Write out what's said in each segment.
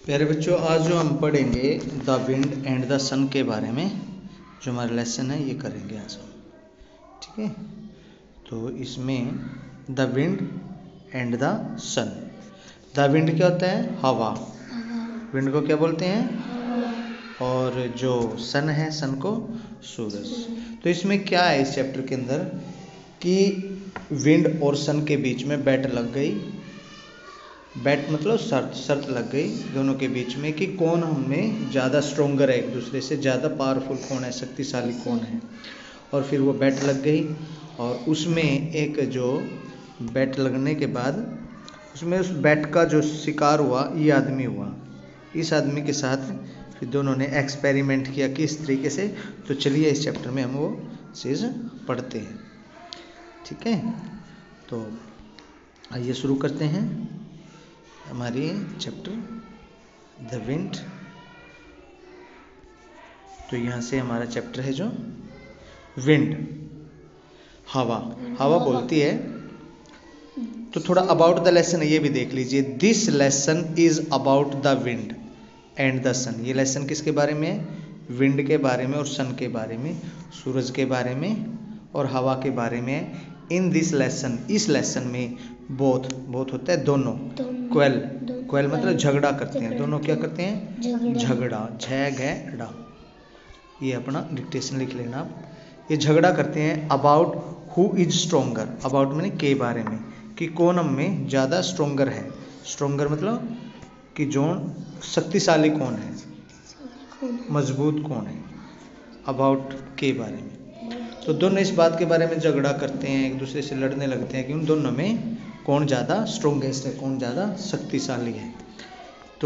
प्यारे बच्चों, आज जो हम पढ़ेंगे the wind and the sun के बारे में, जो हमारा लेसन है ये करेंगे आज हम। ठीक है, तो इसमें the wind and the sun. The wind क्या होता है? हवा। विंड को क्या बोलते हैं? और जो सन है, सन को सूरज। तो इसमें क्या है इस चैप्टर के अंदर कि विंड और सन के बीच में बैट लग गई। बैट मतलब शर्त लग गई दोनों के बीच में कि कौन हमें ज़्यादा स्ट्रोंगर है, एक दूसरे से ज़्यादा पावरफुल कौन है, शक्तिशाली कौन है। और फिर वो बैट लग गई और उसमें एक जो बैट लगने के बाद उसमें उस बैट का जो शिकार हुआ ये आदमी हुआ। इस आदमी के साथ फिर दोनों ने एक्सपेरिमेंट किया किस तरीके से। तो चलिए इस चैप्टर में हम वो चीज़ पढ़ते हैं। ठीक है, तो आइए शुरू करते हैं हमारी चैप्टर द विंड। तो यहाँ से हमारा चैप्टर है जो विंड, हवा। हवा बोलती है। तो थोड़ा अबाउट द लेसन ये भी देख लीजिए। This lesson is about the wind and the sun. ये लेसन किसके बारे में है? विंड के बारे में और सन के बारे में, सूरज के बारे में और हवा के बारे में है। इन दिस लेसन, इस लेसन में बोथ होता है दोनों। क्वेल मतलब झगड़ा करते हैं दोनों। क्या करते हैं? झगड़ा। झगड़ा। ये अपना डिक्टेशन लिख लेना आप। ये झगड़ा करते हैं about who is stronger. About मैंने के बारे में कि कौन हम में ज़्यादा स्ट्रोंगर है। स्ट्रोंगर मतलब कि जो शक्तिशाली कौन है, मजबूत कौन है। अबाउट के बारे में। तो दोनों इस बात के बारे में झगड़ा करते हैं, एक दूसरे से लड़ने लगते हैं कि उन दोनों में कौन ज़्यादा स्ट्रोंगेस्ट है, कौन ज़्यादा शक्तिशाली है। तो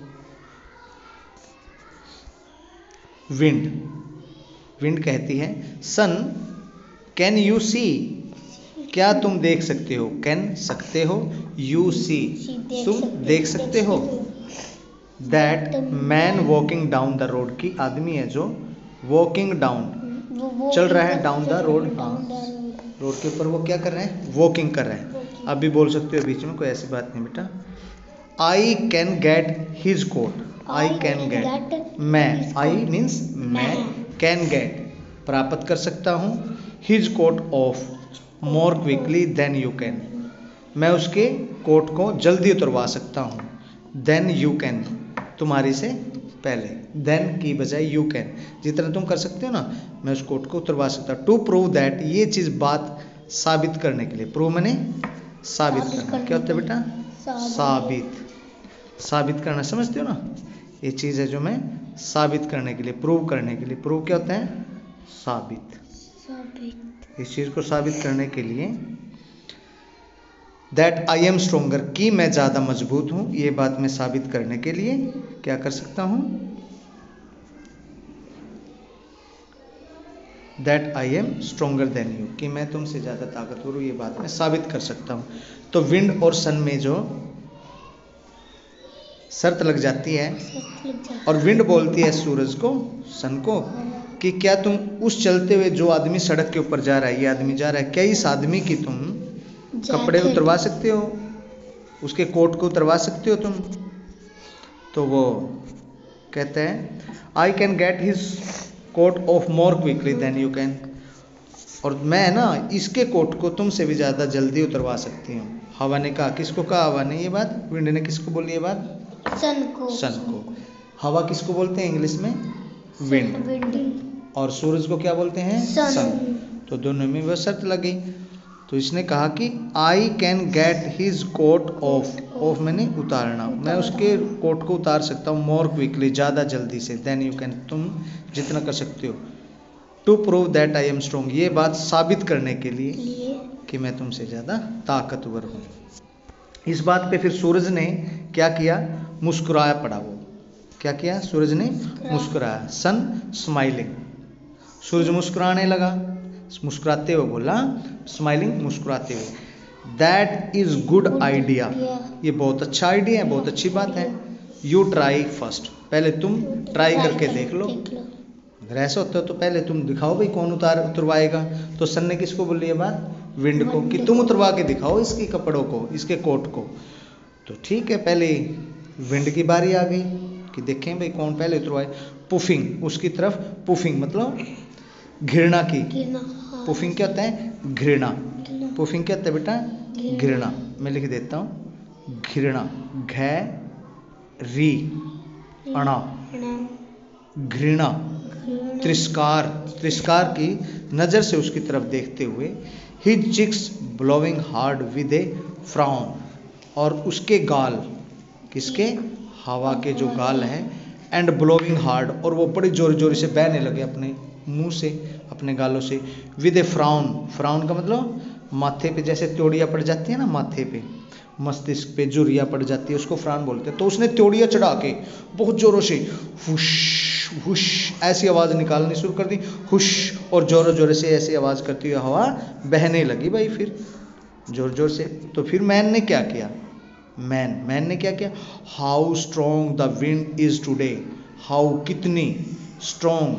विंड कहती है सन कैन यू सी, क्या तुम देख सकते हो। कैन सकते हो, यू सी तुम देख सकते हो। That man walking down the road, की आदमी है जो वॉकिंग डाउन चल रहा है, डाउन द रोड। हाँ, रोड के ऊपर वो क्या कर रहे हैं? वॉकिंग कर रहे हैं। आप भी बोल सकते हो बीच में, कोई ऐसी बात नहीं बेटा। I can get his coat. I can get, मैं, आई मीन्स मैं, कैन गेट प्राप्त कर सकता हूँ, his coat off more quickly than you can, मैं उसके कोट को जल्दी उतरवा सकता हूँ। देन यू कैन तुम्हारी से पहले, देन की बजाय यू कैन, जितना तुम कर सकते हो ना मैं उस कोट को उतरवा सकता हूँ। टू प्रूव दैट, ये चीज़ बात साबित करने के लिए। प्रूव मैंने साबित करना। क्या होता है बेटा? साबित करना। समझते हो ना? ये चीज़ है जो मैं साबित करने के लिए, प्रूव करने के लिए। प्रूव क्या होता है? साबित। इस चीज़ को साबित करने के लिए दैट आई एम स्ट्रोंगर, कि मैं ज़्यादा मजबूत हूँ, ये बात मैं साबित करने के लिए क्या कर सकता हूँ? That I am stronger than you, कि मैं तुमसे ज़्यादा ताकतवर हूँ, ये बात मैं साबित कर सकता हूँ। तो विंड और सन में जो शर्त लग जाती है, और विंड बोलती है सूरज को, सन को, कि क्या तुम उस चलते हुए जो आदमी सड़क के ऊपर जा रहा है, ये आदमी जा रहा है, क्या इस आदमी की तुम कपड़े उतरवा सकते हो, उसके कोट को उतरवा सकते हो तुम? तो वो कहते हैं I can get his coat off more quickly than you can, और मैं ना इसके कोट को तुमसे भी ज़्यादा जल्दी उतरवा सकती हूँ। हवा ने कहा। किसको कहा? हवा ने ये बात। विंड ने किसको बोली ये बात? सन को। हवा किसको बोलते हैं इंग्लिश में? विंड। और सूरज को क्या बोलते हैं? सन। तो दोनों में वह शर्त लगी। तो इसने कहा कि I can get his coat off मैंने उतारना, मैं उसके कोट को उतार सकता हूँ, मोर क्विकली ज़्यादा जल्दी से, देन यू कैन तुम जितना कर सकते हो। To prove that I am strong, ये बात साबित करने के लिए कि मैं तुमसे ज़्यादा ताकतवर हूँ। इस बात पे फिर सूरज ने क्या किया? मुस्कुराया पड़ा। वो क्या किया? सूरज ने मुस्कुराया। सन स्माइलिंग, सूरज मुस्कुराने लगा, मुस्कुराते हुए बोला, स्माइलिंग मुस्कुराते हुए, दैट इज गुड आइडिया, ये बहुत अच्छा आइडिया है, बहुत अच्छी बात है। यू ट्राई फर्स्ट, पहले तुम ट्राई करके देख लो। अगर ऐसा होता है तो पहले तुम दिखाओ भाई कौन उतरवाएगा। तो सन ने किसको बोली ये बात? विंड को, कि तुम उतरवा के दिखाओ इसकी कपड़ों को, इसके कोट को। तो ठीक है, पहले विंड की बारी आ गई कि देखें भाई कौन पहले उतरो आए। पुफिंग, उसकी तरफ पुफिंग मतलब घृणा की। पुफिंग क्या होता है? घृणा। पुफिंग क्या होता है बेटा? घृणा। मैं लिख देता हूँ घृणा, घ री अणा, घृणा, तिरस्कार, तिरस्कार की नजर से उसकी तरफ देखते हुए। His cheeks blowing hard with a frown, और उसके गाल, किसके? हवा के जो गाल हैं, एंड ब्लोइंग हार्ड, और वो बड़ी जोर जोर से बहने लगे अपने मुंह से, अपने गालों से। विद ए फ्राउन, फ्राउन का मतलब माथे पे जैसे त्योड़ियाँ पड़ जाती है ना, माथे पे मस्तिष्क पे जुरिया पड़ जाती है, उसको फ्राउन बोलते हैं। तो उसने त्योड़ियाँ चढ़ा के बहुत जोरों से हुश हुश ऐसी आवाज़ निकालनी शुरू कर दी, हुश, और जोरों जोरों से ऐसी आवाज़ करती हुई हवा बहने लगी भाई फिर जोर जोर से। तो फिर मैन ने क्या किया? मैन ने क्या किया? How strong the wind is today, how कितनी, स्ट्रॉन्ग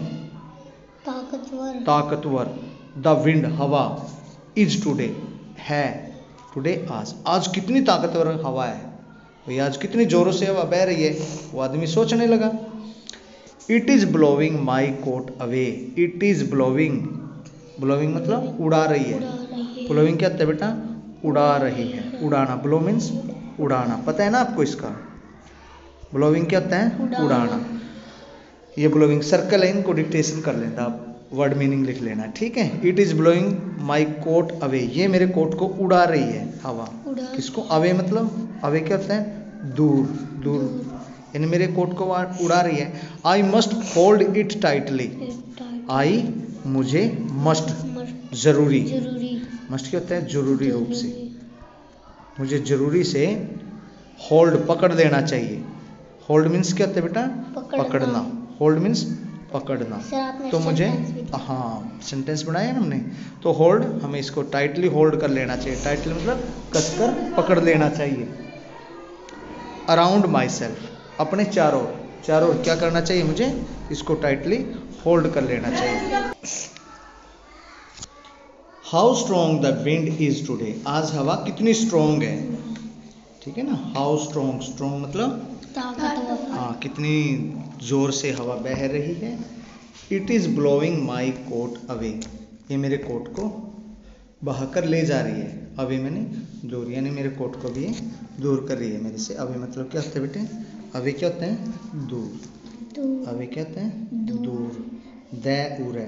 ताकतवर, द विंड हवा, इज टुडे है, टुडे आज कितनी ताकतवर हवा है भाई, आज कितनी जोरों से हवा बह रही है। वो आदमी सोचने लगा। It is blowing my coat away, it is blowing, blowing मतलब उड़ा रही है। ब्लोइंग क्या होता है बेटा? उड़ा रही है, उड़ाना। ब्लो मीन्स उड़ाना, पता है ना आपको इसका? ब्लोइंग क्या होता है? उड़ाना। ये ब्लोइंग सर्कल है, इनको डिक्टेशन कर लेना आप, वर्ड मीनिंग लिख लेना, ठीक है। It is blowing my coat away, ये मेरे कोट को उड़ा रही है हवा। किसको? अवे मतलब, अवे क्या होता है? दूर, दूर, यानी मेरे कोट को उड़ा रही है। I must hold it tightly, I मुझे, मस्ट जरूरी, मस्ट क्या होता है? जरूरी रूप से, मुझे जरूरी से होल्ड पकड़ लेना चाहिए। होल्ड मीन्स क्या होता है बेटा? पकड़ना। होल्ड मीन्स पकड़ना। तो मुझे, हाँ सेंटेंस बनाया ना हमने, तो होल्ड, हमें इसको टाइटली होल्ड कर लेना चाहिए। टाइटली मतलब कसकर पकड़ लेना चाहिए। अराउंड माई सेल्फ, अपने चारों ओर क्या करना चाहिए? मुझे इसको टाइटली होल्ड कर लेना चाहिए। How strong the wind is today, आज हवा कितनी स्ट्रॉन्ग है, ठीक है ना। हाउ स्ट्रॉन्ग, स्ट्रॉन्ग मतलब हाँ, कितनी जोर से हवा बह रही है। It is blowing my coat away, ये मेरे कोट को बहाकर ले जा रही है। अवे मैंने दूर, यानी मेरे कोट को भी दूर कर रही है मेरे से। अवे मतलब क्या होता है बेटे? अवे क्या होता है? दूर। अवे क्या होता है? दूर। द उरे,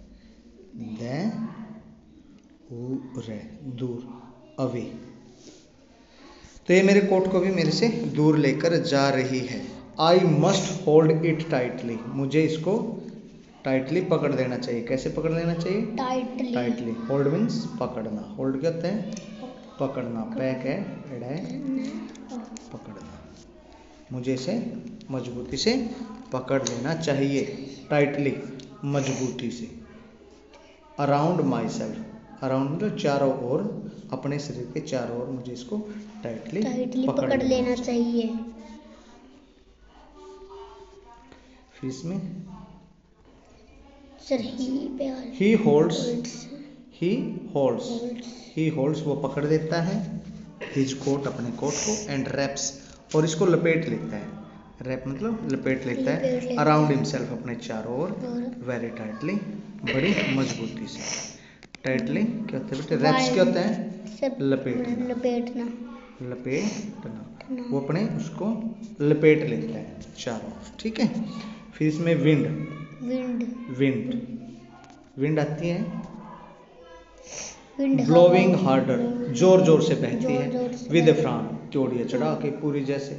द उरे, दूर, अवे। तो ये मेरे कोट को भी मेरे से दूर लेकर जा रही है। I must hold it tightly, मुझे इसको टाइटली पकड़ लेना चाहिए। कैसे पकड़ लेना चाहिए? टाइटली। होल्ड मीन्स पकड़ना। होल्ड क्या होता है? पकड़ना। पैक है, एड है, पकड़ना। मुझे इसे मजबूती से पकड़ लेना चाहिए, टाइटली, मजबूती से। अराउंड माई सेल्फ, अराउंड मतलब चारों ओर, अपने शरीर के चारों ओर मुझे इसको टाइटली पकड़ लेना चाहिए। फिर इसमें ही होल्ड्स, वो पकड़ लेता है, हिज कोट, अपने कोट को, एंड रैप्स, और इसको लपेट लेता है। रैप मतलब लपेट लेता है। अराउंड हिमसेल्फ, अपने चारों ओर, वेरी टाइटली, बड़ी मजबूती से। टाइटली क्या होता है बेटे? रैप्स क्या होता है? लपेटना। वो अपने उसको लपेट लेता है चारों ओर, ठीक है। फिर इसमें विंड आती है। ब्लोइंग हार्डर, जोर जोर से बहती है। विद ए फ्राउन, त्योड़ियाँ चढ़ा के पूरी जैसे,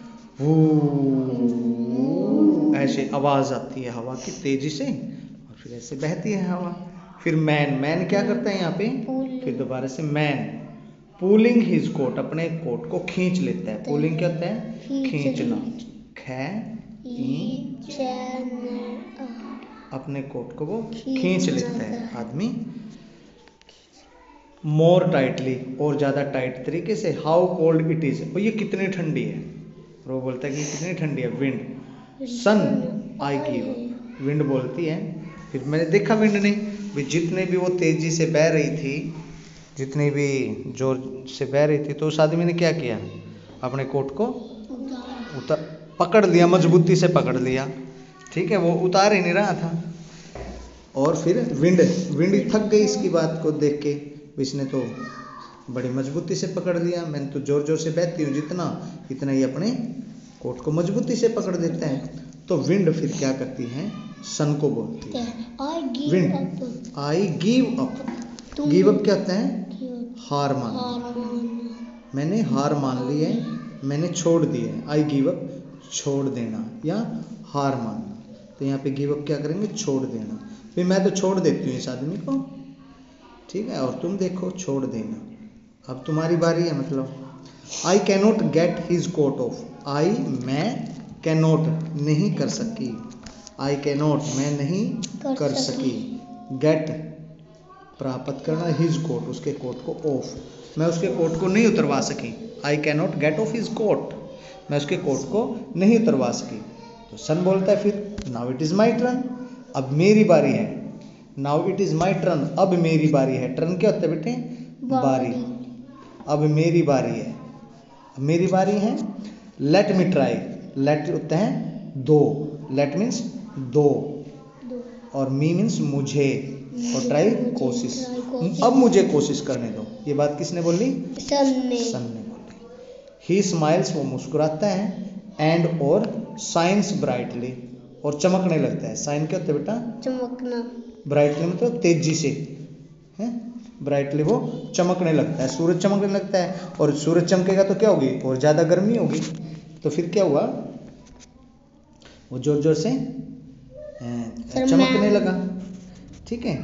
ऐसे आवाज आती है हवा की तेजी से, और फिर ऐसे बहती है हवा। फिर मैन क्या करता है यहाँ पे? फिर दोबारा से मैन पुलिंग हिज कोट, अपने कोट को खींच लेता है। पुलिंग क्या होता है? खींचना। अपने कोट को वो खींच लेता है आदमी। मोर टाइटली, और ज्यादा टाइट तरीके से। हाउ कोल्ड इट इज, और ये कितनी ठंडी है। और वो बोलता है कि कितनी ठंडी है। Wind, sun I give, wind बोलती है। फिर मैंने देखा विंड ने भी, जितने भी वो तेजी से बह रही थी, जितनी भी जोर से बह रही थी, तो उस आदमी ने क्या किया? अपने कोट को पकड़ लिया, मजबूती से पकड़ लिया, ठीक है, वो उतार ही नहीं रहा था। और फिर विंड थक गई इसकी बात को देख के, इसने तो बड़ी मजबूती से पकड़ लिया, मैंने तो जोर जोर से बहती हूँ जितना, इतना ही अपने कोट को मजबूती से पकड़ देता है। तो विंड फिर क्या करती है, सन को बोलती है, wind I give up. Give up क्या होता है, हार मान, मैंने हार मान ली है, मैंने छोड़ दी है। आई गिव अप छोड़ देना या हार मानना। तो यहाँ पे गिव अप क्या करेंगे, छोड़ देना। फिर मैं तो छोड़ देती हूँ इस आदमी को, ठीक है, और तुम देखो छोड़ देना, अब तुम्हारी बारी है। मतलब I cannot get his coat off, I मैं, कैनॉट नहीं कर सकी, आई कैनॉट मैं नहीं कर सकी, गेट प्राप्त करना, हिज कोट उसके कोट को, ऑफ मैं उसके कोट को नहीं उतरवा सकी। I cannot get off his coat, मैं उसके कोट को नहीं उतरवा सकी। तो सन बोलता है फिर now it is my turn, अब मेरी बारी है। Now it is my turn, अब मेरी बारी है। टर्न क्या होता है बेटे, बारी, अब मेरी बारी है, अब मेरी बारी है। लेट मी ट्राई, लेट होता है दो, लेट मीन्स दो, और मी मीन्स मुझे, और ट्राई कोशिश, अब मुझे कोशिश करने दो। ये बात किसने बोली, सन ने बोली। ही स्माइल्स, वो मुस्कुराता है, एंड और शाइन्स ब्राइटली, और चमकने लगता है। शाइन क्या होता है बेटा, चमकना, ब्राइटली मतलब तेजी से है, ब्राइटली वो चमकने लगता है, सूरज चमकने लगता है, और सूरज चमकेगा तो क्या होगी, और ज़्यादा गर्मी होगी। तो फिर क्या हुआ, वो जोर जोर से चमकने लगा, ठीक है।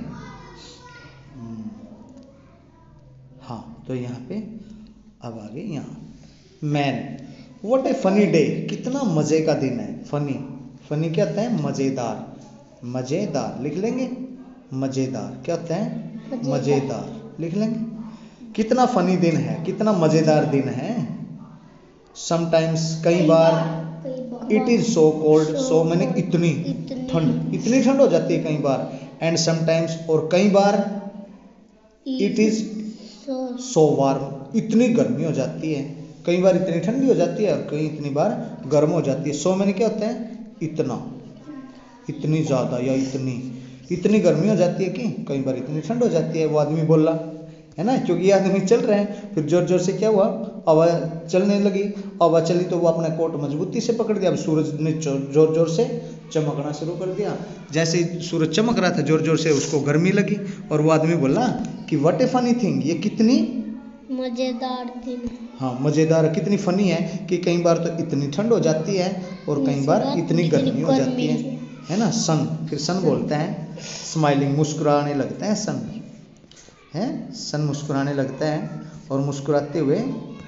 हाँ, तो यहाँ पे अब आगे यहाँ man, what a funny day, कितना मज़े का दिन है। फनी, फनी क्या होता है, मज़ेदार, मज़ेदार लिख लेंगे, मज़ेदार क्या होता है, मज़ेदार लिख लेंगे। कितना फनी दिन है, कितना मज़ेदार दिन है। समटाइम्स कई बार, it is so cold, so मैंने इतनी ठंड, इतनी ठंड हो जाती है कई बार। एंड समटाइम्स और कई बार, इट इज़ सो वार्म, इतनी गर्मी हो जाती है। कई बार इतनी ठंडी हो जाती है और कई इतनी बार गर्म हो जाती है। सो मैंने क्या होता है, इतना, इतनी ज़्यादा या इतनी गर्मी हो जाती है कि कई बार इतनी ठंड हो जाती है। वो आदमी बोला है ना, क्योंकि ये आदमी चल रहे हैं। फिर जोर जोर से क्या हुआ, हवा चलने लगी, हवा चली तो वो अपना कोट मजबूती से पकड़ दिया। अब सूरज ने जोर जोर से चमकना शुरू कर दिया। जैसे ही सूरज चमक रहा था जोर जोर से, उसको गर्मी लगी, और वो आदमी बोला कि व्हाट ए फनी थिंग, ये कितनी मज़ेदार दिन। हाँ, मज़ेदार, कितनी फनी है कि कई बार तो इतनी ठंड हो जाती है और कई बार इतनी गर्मी हो जाती है ना। सन, फिर सन बोलता है स्माइलिंग, मुस्कुराने लगता है सन, है, सन मुस्कुराने लगता है, और मुस्कुराते हुए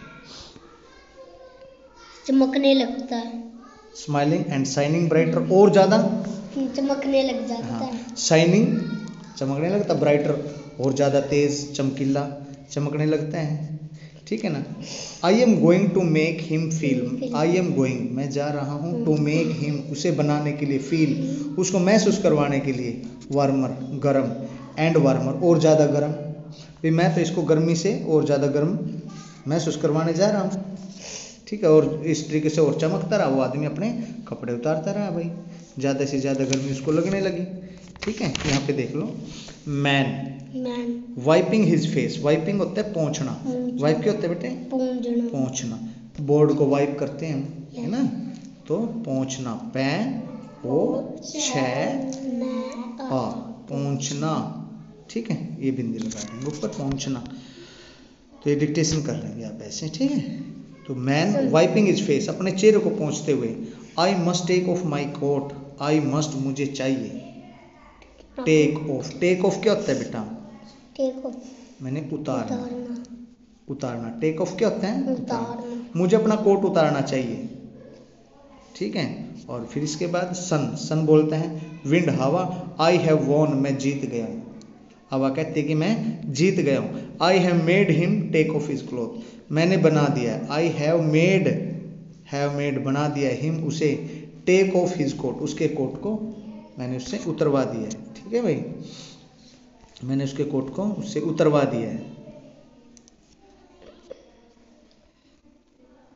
चमकने लगता है। स्माइलिंग एंड शाइनिंग ब्राइटर, और ज़्यादा चमकने लग जाता है। शाइनिंग चमकने लगता, ब्राइटर और ज़्यादा तेज़, चमकीला चमकने लगता है, ठीक है ना। I am going to make him feel, I am going मैं जा रहा हूँ, टू मेक हिम उसे बनाने के लिए, फील उसको महसूस करवाने के लिए, वार्मर गर्म, एंड वार्मर और ज़्यादा गर्म। भी मैं तो इसको गर्मी से और ज़्यादा गर्म महसूस करवाने जा रहा हूँ, ठीक है। और इस तरीके से और चमकता रहा। वो आदमी अपने कपड़े उतारता रहा भाई, ज़्यादा से ज़्यादा गर्मी उसको लगने लगी, ठीक है। यहाँ पे देख लो, man wiping his face, wiping होता है पोंछना, वाइप क्या होता है बेटे, पोंछना, बोर्ड को वाइप करते हैं हम, है ना। तो पोंछना, पैन ओ छ आ, पोंछना, ठीक है। ये बिंदी लगा देंगे ऊपर, पोंछना। तो ये डिक्टेशन कर लेंगे आप ऐसे, ठीक है। तो मैन वाइपिंग हिज फेस, अपने चेहरे को पोंछते हुए, I must take off my coat, I must मुझे चाहिए, टेक ऑफ, टेक ऑफ क्या होता है बेटा, टेक ऑफ मैंने उतारना, उतारना, टेक ऑफ क्या होता है, उतारना, मुझे अपना कोट उतारना चाहिए, ठीक है। और फिर इसके बाद सन, सन बोलते हैं विंड हवा, आई हैव वॉन मैं जीत गया हूँ, हवा कहती है कि मैं जीत गया हूँ। I have made him take off his cloth, मैंने बना दिया है, आई हैव मेड बना दिया हिम उसे, टेक ऑफ हिज कोट उसके कोट को मैंने उससे उतरवा दिया है, ठीक है भाई, मैंने उसके कोट को उससे उतरवा दिया है।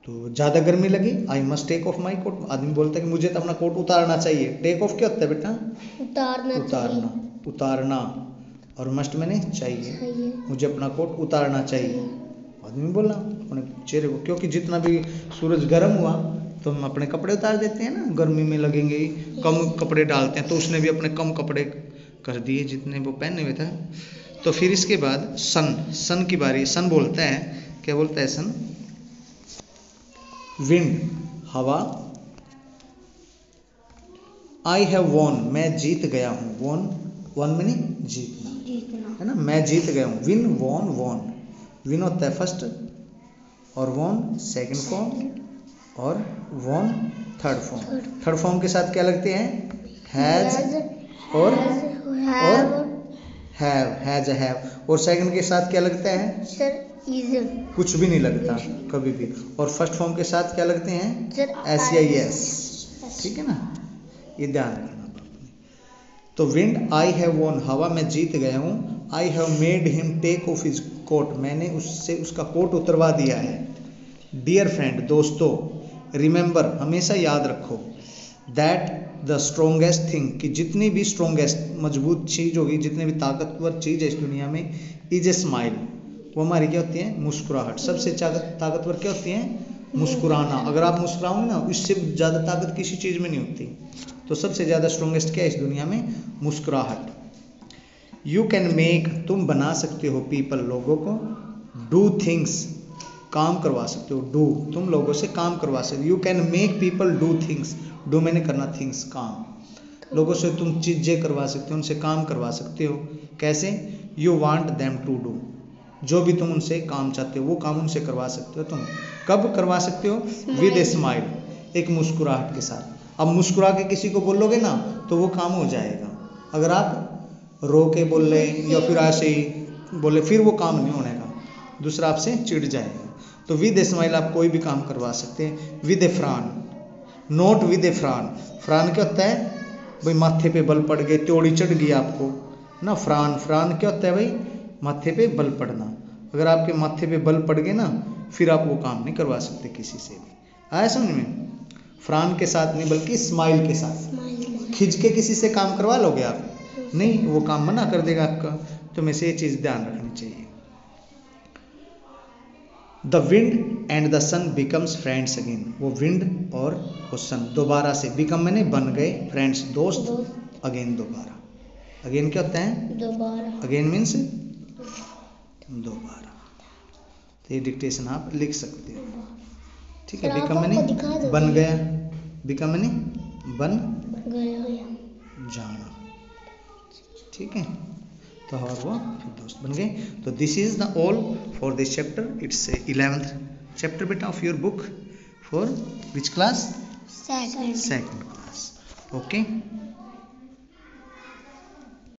तो ज़्यादा गर्मी लगी, I must take off my coat, आदमी बोलता है कि मुझे तो अपना कोट उतारना चाहिए। टेक ऑफ क्या होता है बेटा? उतारना, उतारना। और मस्ट मैंने चाहिए, मुझे अपना कोट उतारना चाहिए। आदमी बोला अपने चेहरे को, क्योंकि जितना भी सूरज गर्म हुआ तो हम अपने कपड़े उतार देते हैं ना, गर्मी में लगेंगे, कम कपड़े डालते हैं, तो उसने भी अपने कम कपड़े कर दिए जितने वो पहने हुए थे। तो फिर इसके बाद सन की बारी। सन बोलता है, क्या बोलता है सन? विंड, हवा। आई हैव वॉन, मैं जीत गया हूँ। वॉन मैंने जीतना, है ना, मैं जीत गया हूँ। Win, von. विन होता है फर्स्ट, और वॉन सेकंड फॉर्म, और won third form. Third form के साथ क्या लगते हैं? हैज और हैव। और सेकंड के साथ क्या लगता है? कुछ भी नहीं लगता कभी भी। और फर्स्ट फॉर्म के साथ क्या लगते हैं? SIS। ठीक है ना, ये ध्यान रखना। तो विंड, आई हैव वॉन, हवा मैं जीत गया हूँ। I have made him take off his coat, मैंने उससे उसका कोट उतरवा दिया है। डियर फ्रेंड, दोस्तों, रिमेंबर, हमेशा याद रखो, दैट द स्ट्रोंगेस्ट थिंग, कि जितनी भी स्ट्रोंगेस्ट, मजबूत चीज़ होगी, जितनी भी ताकतवर चीज़ है इस दुनिया में, इज ए स्माइल, वो हमारी क्या होती है? मुस्कुराहट। सबसे ताकतवर क्या होती है? मुस्कुराना। अगर आप मुस्कुराओगे ना, इससे ज़्यादा ताकत किसी चीज़ में नहीं होती। तो सबसे ज़्यादा स्ट्रोंगेस्ट क्या है इस दुनिया में? मुस्कुराहट। यू कैन मेक, तुम बना सकते हो, पीपल, लोगों को, डू थिंग्स, काम करवा सकते हो। डू, तुम लोगों से काम करवा सकते हो। You can make people do things, do मैंने करना, थिंग्स काम। लोगों से तुम चीज़ें करवा सकते हो, उनसे काम करवा सकते हो। कैसे? You want them to do, जो भी तुम उनसे काम चाहते हो वो काम उनसे करवा सकते हो तुम। कब करवा सकते हो? विद ए स्माइल, एक मुस्कुराहट के साथ। अब मुस्कुरा के किसी को बोलोगे ना तो वो काम हो जाएगा। अगर आप रो के बोल रहे या फिर ऐसे ही बोले, फिर वो काम नहीं होने का, दूसरा आपसे चिढ़ जाएगा। तो विद ए स्माइल आप कोई भी काम करवा सकते हैं। With a frown, not with a frown. Frown क्या होता है भाई? माथे पे बल पड़ गए, त्योड़ी चढ़ गई आपको ना, फ्रान क्या होता है भाई? माथे पे बल पड़ना। अगर आपके माथे पे बल पड़ गए ना, फिर आप वो काम नहीं करवा सकते किसी से भी। आया समझ में? फ्रान के साथ नहीं, बल्कि स्माइल के साथ। खिंच के किसी से काम करवा लोगे आप? नहीं, वो काम मना कर देगा आपका। तो में से ये चीज़ ध्यान रखनी चाहिए। The wind and the sun becomes friends again, वो विंड और वो सन दोबारा से, बिकम मैंने बन गए, फ्रेंड्स दोस्त, अगेन दोबारा। अगेन क्या होता है? दोबारा। अगेन मीन्स दोबारा। तो ये डिक्टेशन आप लिख सकते हो। ठीक है, बिकम मैंने बन गया, बिकम मैंने बन जाना। ठीक है, तो और वो दोस्त बन गए। तो this is the all for this chapter. It's 11th chapter बेटा of your book for which class? Second class. Okay.